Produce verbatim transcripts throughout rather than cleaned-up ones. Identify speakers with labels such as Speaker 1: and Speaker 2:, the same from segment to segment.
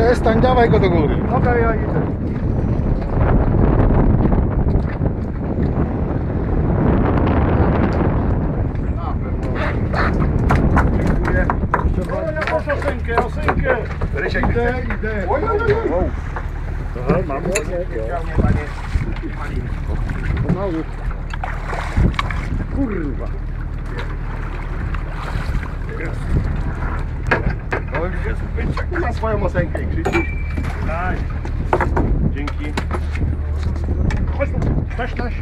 Speaker 1: Przestań, dawaj go do góry.
Speaker 2: Dobra, ja idę. Dziękuję. Proszę osynkę, osynkę.
Speaker 3: Rysiek,
Speaker 2: Idę, idę.
Speaker 3: Oj, oj, oj, oj.
Speaker 2: Aha, mam.
Speaker 3: Panie, panie.
Speaker 2: Pomału. Kurwa.
Speaker 3: No jest być na swoją osenkę, krzyczysz.
Speaker 2: Tak.
Speaker 3: Dzięki.
Speaker 2: Chodź tu, taś, taś.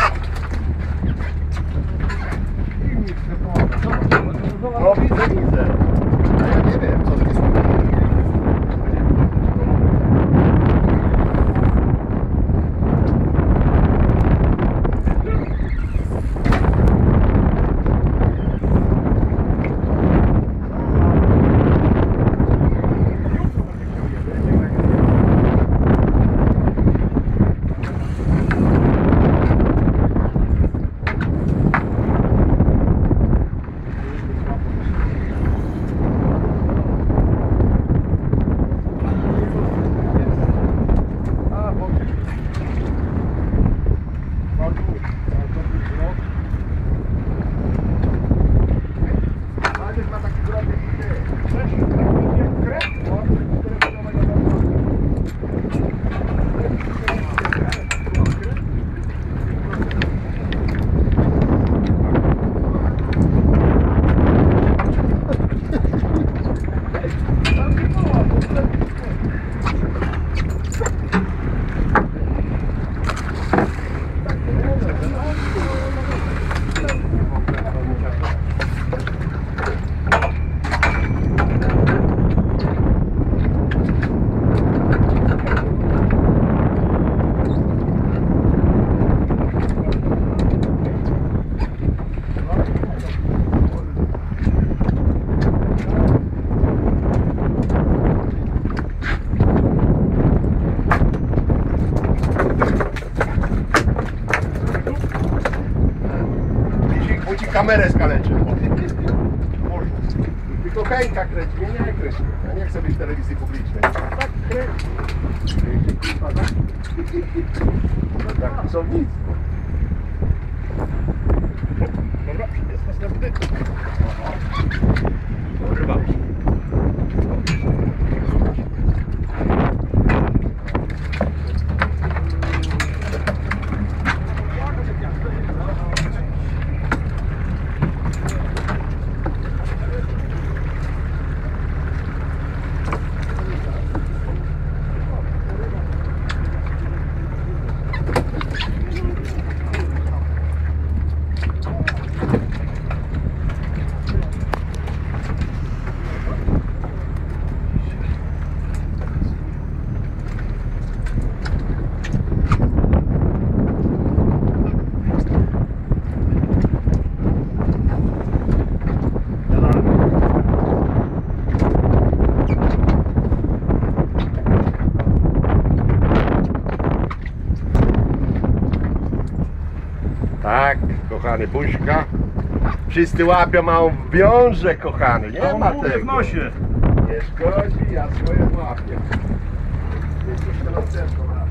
Speaker 3: No widzę, widzę. A ja nie wiem, co to jest. Kamerę skaleczy. Tylko Henka kręci, mnie nie kręci. Ja nie chcę być w telewizji publicznej. Tak kręci. Tak, to są nic.
Speaker 2: Dobra, jest następny.
Speaker 3: Kurwa. Tak, kochany, buźka. Wszyscy łapią, a on wiąże, kochany. Nie ma tego.
Speaker 2: w nosie.
Speaker 3: Nie szkodzi, ja swoje łapię. Jest już to następną razem.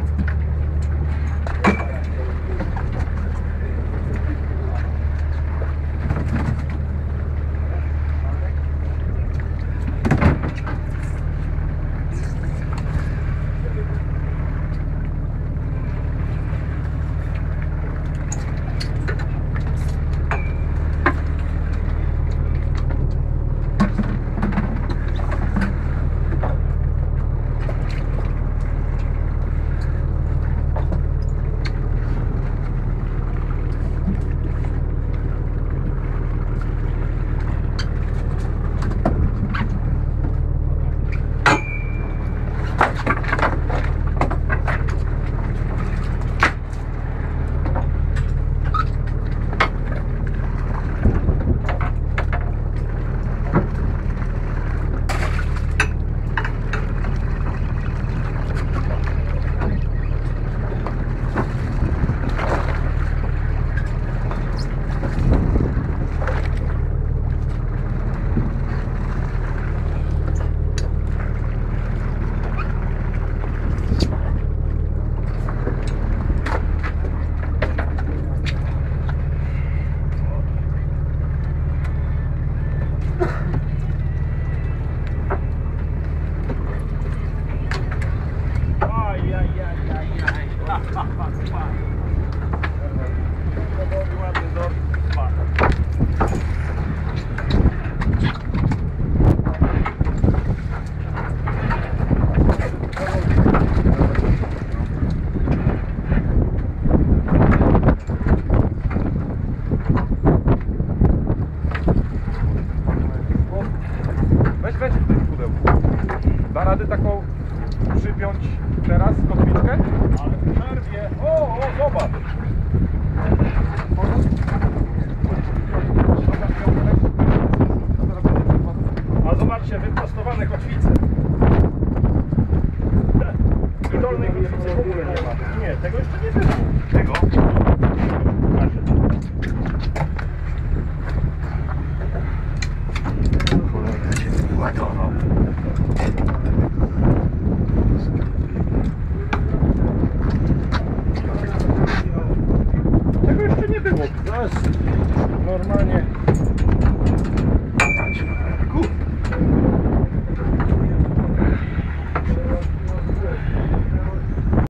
Speaker 1: tutaj w pudełku. Da rady taką przypiąć teraz kotwiczkę?
Speaker 2: Ale w przerwie. O, o, zobacz. A zobaczcie, wyprostowane kotwice. I dolnej kotwicy w ogóle nie ma. Nie, tego jeszcze nie było.
Speaker 3: Tego? Kolega cię wyładował.
Speaker 2: Tego jeszcze nie było. To jest normalnie